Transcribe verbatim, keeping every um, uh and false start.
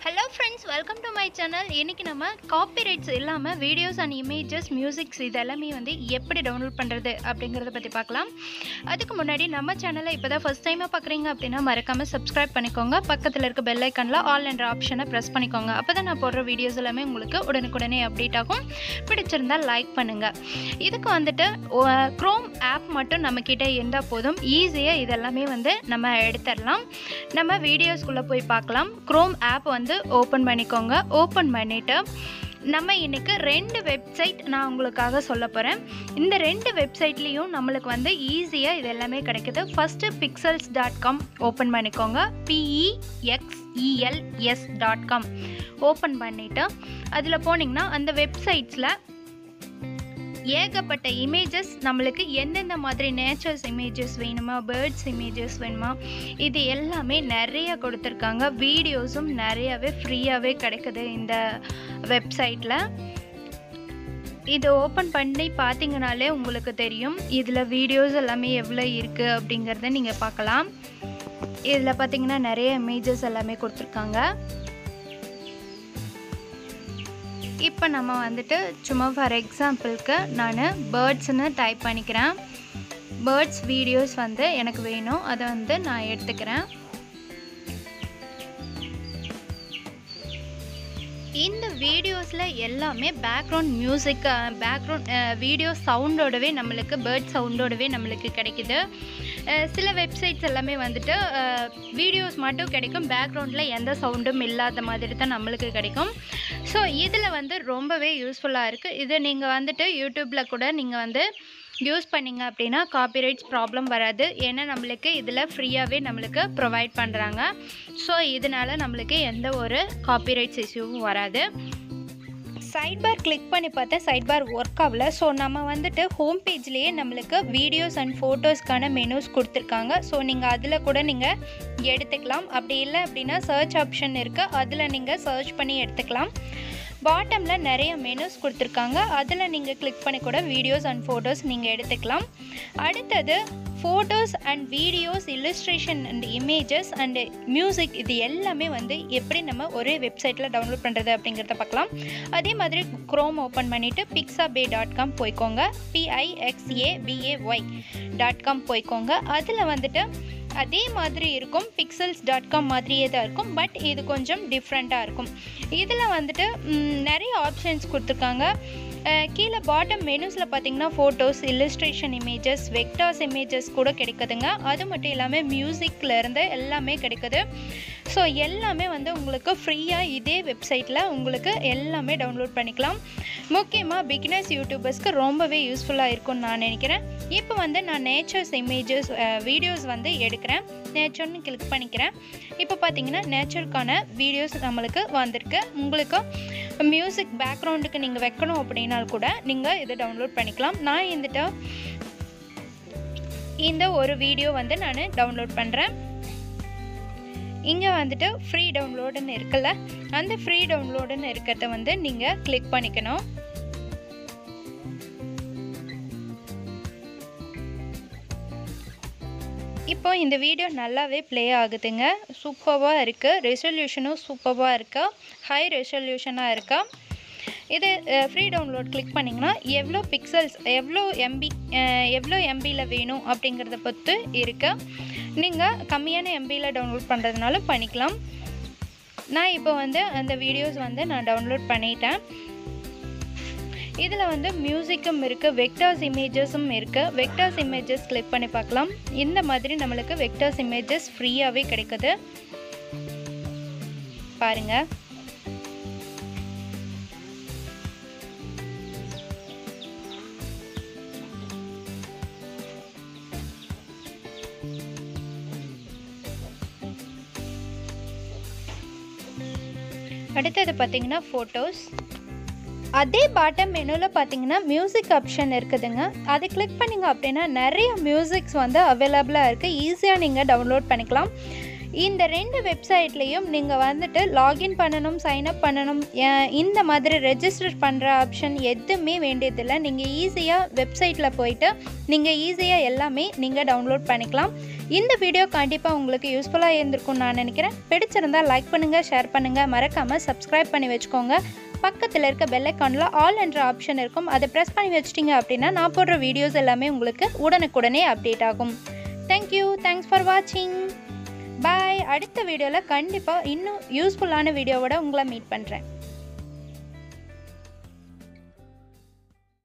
Hello friends, welcome to my channel. இன்னைக்கு நம்ம copyrights இல்லாம வீடியோஸ் அண்ட் இமேஜஸ் மியூசிக்ஸ் இதெல்லாமே வந்து எப்படி டவுன்லோட் பண்றது அப்படிங்கறத பத்தி பார்க்கலாம். அதுக்கு முன்னாடி நம்ம சேனலை இப்போதான் ஃபர்ஸ்ட் டைமா பார்க்கறீங்க அப்படினா மறக்காம Subscribe பண்ணிக்கோங்க. பக்கத்துல இருக்க பெல் ஐகான்ல ஆல் என்ற ஆப்ஷனை பிரஸ் பண்ணிக்கோங்க. அப்பதான் நான் போடுற வீடியோஸ் எல்லாமே உங்களுக்கு உடனுக்குடனே அப்டேட் ஆகும். பிடிச்சிருந்தா லைக் பண்ணுங்க. இதுக்கு வந்துட்டு Chrome ஆப் மட்டும் நம்ம கிட்ட இருந்தா போதும். ஈஸியா இதெல்லாமே வந்து நம்ம எடுத்துறலாம். நம்ம வீடியோஸ்க்குள்ள போய் பார்க்கலாம். Chrome ஆப் வந்து ஓபன் பண்ணிக்கோங்க. ஓபன் பண்ணிட்டு நம்ம இன்னைக்கு ரெண்டு வெப்சைட் நான் உங்களுக்காக சொல்ல போறேன். இந்த ரெண்டு வெப்சைட்லயும் நமக்கு வந்து ஈஸியா இது எல்லாமே கிடைக்குது. First pixels dot com open பண்ணிக்கோங்க. p e x e l s dot com open பண்ணிட்டு அதுல போனீங்கன்னா அந்த வெப்சைட்ஸ்ல ஏகப்பட்ட இமேஜஸ் நம்மளுக்கு எந்தெந்த மாதிரி நேச்சர்ஸ் இமேஜஸ் வேணுமா, பேர்ட்ஸ் இமேஜஸ் வேணுமா, இது எல்லாமே நிறைய கொடுத்துருக்காங்க. வீடியோஸும் நிறையவே ஃப்ரீயாகவே கிடைக்குது இந்த வெப்சைட்டில். இதை ஓப்பன் பண்ணி பார்த்தீங்கனாலே உங்களுக்கு தெரியும் இதில் வீடியோஸ் எல்லாமே எவ்வளோ இருக்குது அப்படிங்கிறத நீங்கள் பார்க்கலாம். இதில் பார்த்தீங்கன்னா நிறைய இமேஜஸ் எல்லாமே கொடுத்துருக்காங்க. இப்போ நம்ம வந்துட்டு சும்மா ஃபார் எக்ஸாம்பிளுக்கு நான் பேர்ட்ஸ்னு டைப் பண்ணிக்கிறேன். பேர்ட்ஸ் வீடியோஸ் வந்து எனக்கு வேணும், அதை வந்து நான் எடுத்துக்கிறேன். இந்த வீடியோஸில் எல்லாமே பேக்ரவுண்ட் மியூசிக், பேக்ரவுண்ட் வீடியோ சவுண்டோடவே நம்மளுக்கு பேர்ட் சவுண்டோடவே நம்மளுக்கு கிடைக்குது. சில வெப்சைட்ஸ் எல்லாமே வந்துட்டு வீடியோஸ் மட்டும் கிடைக்கும், பேக்ரவுண்டில் எந்த சவுண்டும் இல்லாத மாதிரி தான் நம்மளுக்கு கிடைக்கும். ஸோ இதில் வந்து ரொம்பவே யூஸ்ஃபுல்லாக இருக்குது. இதை நீங்கள் வந்துட்டு யூடியூப்பில் கூட நீங்கள் வந்து யூஸ் பண்ணிங்க அப்படின்னா காப்பிரைட்ஸ் ப்ராப்ளம் வராது. ஏன்னா நம்மளுக்கு இதில் ஃப்ரீயாகவே நம்மளுக்கு ப்ரொவைட் பண்ணுறாங்க. ஸோ இதனால் நம்மளுக்கு எந்த ஒரு காப்பிரைட்ஸ் இஷ்யூவும் வராது. சைட் பார் கிளிக் பண்ணி பார்த்தா சைட் பார் ஒர்க் ஆகல. ஸோ நம்ம வந்துட்டு ஹோம் பேஜ்லேயே நம்மளுக்கு வீடியோஸ் அண்ட் ஃபோட்டோஸ்க்கான மெனூஸ் கொடுத்துருக்காங்க. ஸோ நீங்கள் அதில் கூட நீங்கள் எடுத்துக்கலாம். அப்படி இல்லை அப்படின்னா சர்ச் ஆப்ஷன் இருக்குது, அதில் நீங்கள் சர்ச் பண்ணி எடுத்துக்கலாம். பாட்டமில் நிறைய மெனூஸ் கொடுத்துருக்காங்க, அதில் நீங்கள் கிளிக் பண்ணி கூட வீடியோஸ் அண்ட் ஃபோட்டோஸ் நீங்கள் எடுத்துக்கலாம். அடுத்தது photos and videos, illustration and images and music, இது எல்லாமே வந்து எப்படி நம்ம ஒரே வெப்சைட்டில் டவுன்லோட் பண்ணுறது அப்படிங்கிறத பார்க்கலாம். அதே மாதிரி க்ரோம் ஓப்பன் பண்ணிவிட்டு பிக்ஸாபே டாட் காம் போய்க்கோங்க. பிஐஎக்ஸ்ஏபிஏஒய் டாட் காம் போய்க்கோங்க. அதில் வந்துட்டு அதே மாதிரி இருக்கும், பிக்சல்ஸ் டாட் காம் மாதிரியே தான் இருக்கும், பட் இது கொஞ்சம் டிஃப்ரெண்ட்டாக இருக்கும். இதில் வந்துட்டு நிறைய ஆப்ஷன்ஸ் கொடுத்துருக்காங்க. கீழே பாட்டம் மெனூஸில் பார்த்தீங்கன்னா photos, illustration images, vectors images கூட கிடைக்குதுங்க. அது மட்டும் இல்லாமல் மியூசிக்லேருந்து எல்லாமே கிடைக்குது. ஸோ எல்லாமே வந்து உங்களுக்கு ஃப்ரீயாக இதே வெப்சைட்டில் உங்களுக்கு எல்லாமே டவுன்லோட் பண்ணிக்கலாம். முக்கியமாக பிகினர்ஸ் யூடியூபர்ஸ்க்கு ரொம்பவே யூஸ்ஃபுல்லாக இருக்கும்னு நான் நினைக்கிறேன். இப்போ வந்து நான் நேச்சர்ஸ் இமேஜஸ் வீடியோஸ் வந்து எடுக்கிறேன். நேச்சர்னு கிளிக் பண்ணிக்கிறேன். இப்போ பார்த்தீங்கன்னா நேச்சருக்கான வீடியோஸ் நம்மளுக்கு வந்திருக்கு. உங்களுக்கு மியூசிக் பேக்ரவுண்டுக்கு நீங்கள் வைக்கணும் அப்படின்னால் கூட நீங்கள் இதை டவுன்லோட் பண்ணிக்கலாம். நான் வந்துட்டு இந்த ஒரு வீடியோ வந்து நான் டவுன்லோட் பண்ணுறேன். இங்கே வந்துட்டு ஃப்ரீ டவுன்லோடுன்னு இருக்குல்ல, அந்த ஃப்ரீ டவுன்லோடுன்னு இருக்கிறத வந்து நீங்கள் கிளிக் பண்ணிக்கணும். இப்போ இந்த வீடியோ நல்லாவே ப்ளே ஆகுதுங்க. சூப்பராக இருக்குது, ரெசல்யூஷனும் சூப்பராக இருக்கா, ஹை ரெசல்யூஷனாக இருக்கா. இது ஃப்ரீ டவுன்லோட் கிளிக் பண்ணிங்கன்னா எவ்வளோ பிக்சல்ஸ், எவ்வளோ எம்பி எவ்வளோ எம்பியில் வேணும் அப்படிங்கிறத பொறுத்து இருக்குது. நீங்கள் கம்மியான எம்பியில் டவுன்லோட் பண்ணுறதுனால பண்ணிக்கலாம். நான் இப்போ வந்து அந்த வீடியோஸ் வந்து நான் டவுன்லோட் பண்ணிட்டேன். இதில் வந்து மியூசிக்கும் இருக்குது, வெக்டார்ஸ் இமேஜஸும் இருக்குது. வெக்டார்ஸ் இமேஜஸ் கிளிக் பண்ணி பார்க்கலாம். இந்த மாதிரி நம்மளுக்கு வெக்டார்ஸ் இமேஜஸ் ஃப்ரீயாகவே கிடைக்குது பாருங்கள். அடுத்தது பார்த்தீங்கன்னா ஃபோட்டோஸ். அதே பாட்டம் மெனுவில் பார்த்தீங்கன்னா மியூசிக் ஆப்ஷன் இருக்குதுங்க. அதை கிளிக் பண்ணிங்க அப்படின்னா நிறைய மியூசிக்ஸ் வந்து அவைலபிளாக இருக்குது. ஈஸியாக நீங்கள் டவுன்லோட் பண்ணிக்கலாம். இந்த ரெண்டு வெப்சைட்லேயும் நீங்கள் வந்துட்டு லாகின் பண்ணணும், சைன்அப் பண்ணணும், இந்த மாதிரி ரெஜிஸ்டர் பண்ணுற ஆப்ஷன் எதுவுமே வேண்டியதில்லை. நீங்கள் ஈஸியாக வெப்சைட்டில் போயிட்டு நீங்கள் ஈஸியாக எல்லாமே நீங்கள் டவுன்லோட் பண்ணிக்கலாம். இந்த வீடியோ கண்டிப்பாக உங்களுக்கு யூஸ்ஃபுல்லாக இருந்திருக்கும்னு நான் நினைக்கிறேன். பிடிச்சிருந்தால் லைக் பண்ணுங்கள், ஷேர் பண்ணுங்கள், மறக்காமல் சப்ஸ்கிரைப் பண்ணி வச்சுக்கோங்க. பக்கத்தில் இருக்க பெல் ஐக்கானில் ஆல் என்ற ஆப்ஷன் இருக்கும். அதை ப்ரெஸ் பண்ணி வச்சிட்டிங்க அப்படின்னா நான் போடுற வீடியோஸ் எல்லாமே உங்களுக்கு உடனுக்குடனே அப்டேட் ஆகும். தேங்க்யூ, தேங்க்ஸ் ஃபார் வாட்சிங், பாய். அடுத்த வீடியோவில் கண்டிப்பாக இன்னும் யூஸ்ஃபுல்லான வீடியோவோட உங்களை மீட் பண்ணுறேன்.